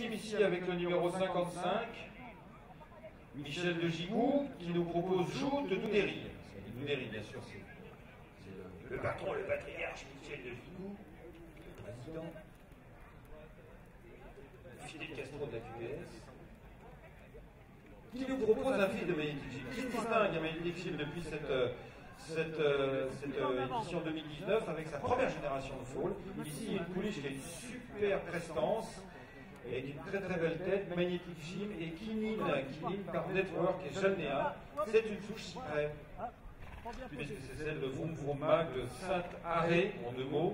team ici avec le numéro 55, Michel de Gigou, qui nous propose Joute de Doudéry. Doudéry, bien sûr, c'est le patron, le patriarche Michel de Gigou, le président. Fidel Castro de la QPS, qui nous propose un film de Magnetic Gym, qui se distingue à Magnetic Gym depuis cette édition 2019 avec sa première génération de fall. Ici, une pouliche qui a une super prestance et une très très belle tête, Magnetic Gym et Kinin par Network et Jalnéa. C'est une souche cyprès, puisque c'est celle de Vroom Vroom Mag de Saint-Arré, en deux mots,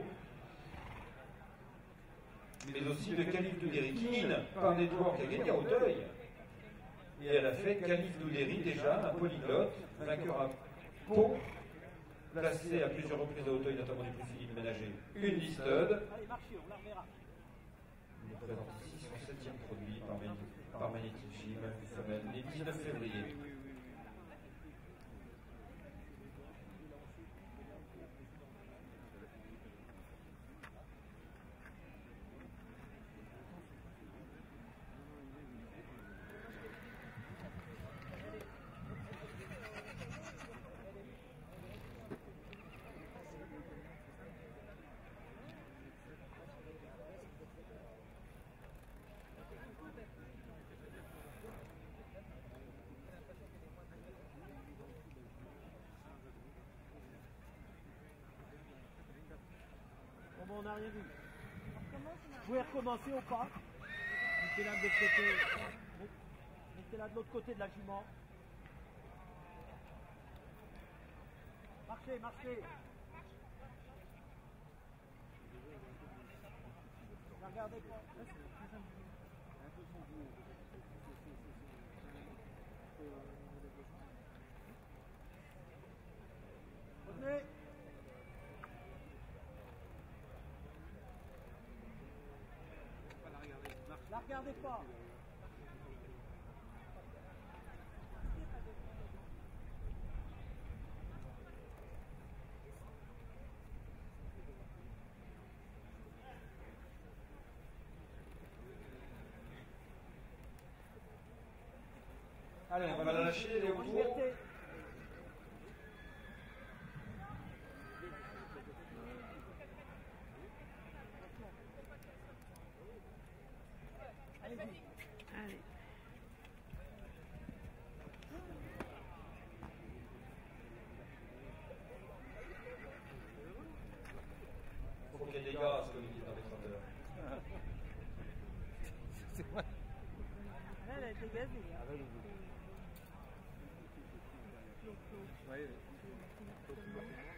mais aussi de Khalif Doudéry. Kinin par Network a gagné à Auteuil, et elle a fait Khalif Doudéry déjà, un polyglotte, vainqueur à Pau, placé à plusieurs reprises à Auteuil, notamment du prix Philippe Ménager, une listed. Il nous présente ici son 7e produit par Magnetic Gym, une femelle née 19 février. Bon, on n'a rien vu. Vous pouvez recommencer ou pas? Mettez-la de l'autre côté. Mettez-la de l'autre côté de la jument. Marchez, marchez. Ne regardez pas. Revenez. La regardez pas. Allez, on va la lâcher, elle est au bout. Allez. Il faut qu'il y ait des gaz, comme ils disent dans les trotteurs. C'est vrai. Elle a été gazée. Oui.